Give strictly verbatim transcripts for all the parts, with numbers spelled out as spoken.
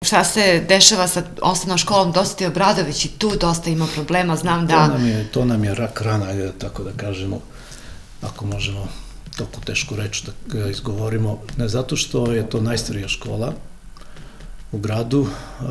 Šta se dešava sa osnovnom školom Dositej Obradović i tu dosta ima problema, znam da... To nam je rak rana, ajde tako da kažemo, ako možemo toliko tešku reč da izgovorimo, ne zato što je to najstarija škola u gradu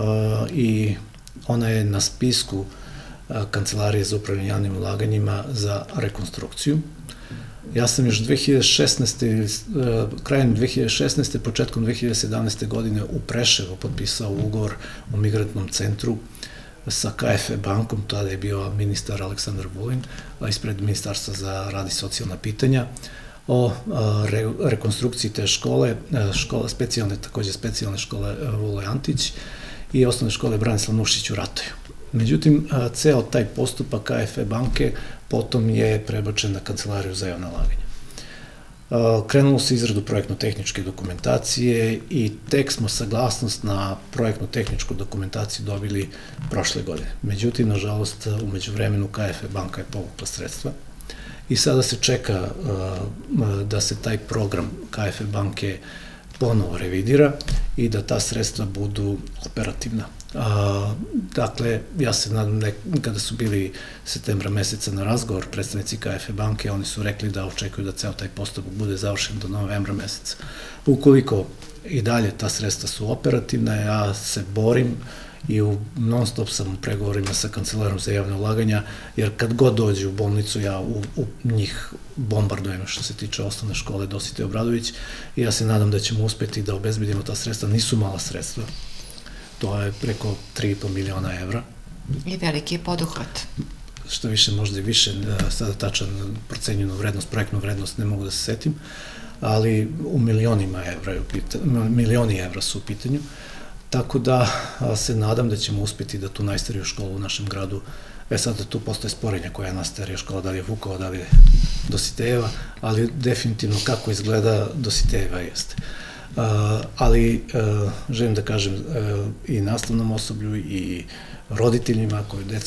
i ona je na spisku Kancelarije za upravljanje javnim ulaganjima za rekonstrukciju. Ja sam još dve hiljade šesnaeste. krajem dve hiljade šesnaeste. početkom dve hiljade sedamnaeste. godine u Preševu potpisao ugovor o migrantnom centru sa K F W bankom, tada je bio ministar Aleksandar Vulin, ispred Ministarstva za rad i socijalna pitanja, o rekonstrukciji te škole, škola specijalne, takođe specijalne škole Vule Antić i osnovne škole Branislav Nušić u Ratoju. Međutim, ceo taj postupak K F W banke potom je prebačen na Kancelariju za javna ulaganja. Krenulo se izradu projektno-tehničke dokumentacije i tek smo saglasnost na projektno-tehničku dokumentaciju dobili prošle godine. Međutim, nažalost, umeđu vremenu K F W banka je povukla sredstva i sada se čeka da se taj program K F W banke ponovo revidira i da ta sredstva budu operativna. Dakle, ja se nadam, kada su bili septembra meseca na razgovor predstavnici K F W banke, oni su rekli da očekuju da ceo taj postupak bude završen do novembra meseca. Ukoliko i dalje ta sredstva su operativna, ja se borim i non stop sam u pregovorima sa Kancelarijom za javne ulaganja, jer kad god dođe u bolnicu, ja u njih bombardujem što se tiče osnovne škole Dositej Obradović i ja se nadam da ćemo uspeti da obezbedimo ta sredstva. Nisu mala sredstva, to je preko tri i po miliona evra. I veliki je poduhvat. Što više, možda i više, sada tačan procenjenu vrednost, projektnu vrednost ne mogu da se setim, ali u milionima evra, milioni evra su u pitanju. Tako da se nadam da ćemo uspeti da tu najstariju školu u našem gradu, e sada tu postoje sporenja koja je najstarija škola, da li je Vukova, da li je Dositejeva, ali definitivno kako izgleda Dositejeva jeste. Ali želim da kažem i nastavnom osoblju i roditeljima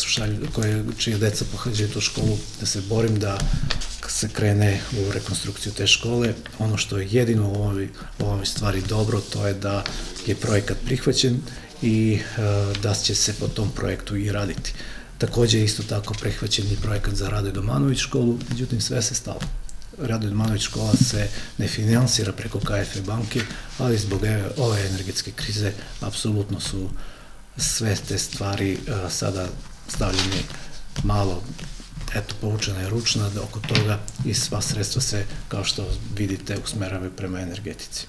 čije deca pohađaju tu školu, da se borim da se krene u rekonstrukciju te škole. Ono što je jedino u ovoj stvari dobro, to je da je projekat prihvaćen i da će se po tom projektu i raditi. Takođe je isto tako prihvaćen i projekat za Radoje Domanović školu, međutim sve se stalo. Radoje Domanović škola se ne finansira preko K F W banke, ali zbog ove energetske krize apsolutno su sve te stvari sada stavljene malo, eto, povučena je ručna oko toga i sva sredstva se, kao što vidite, usmeravaju prema energetici.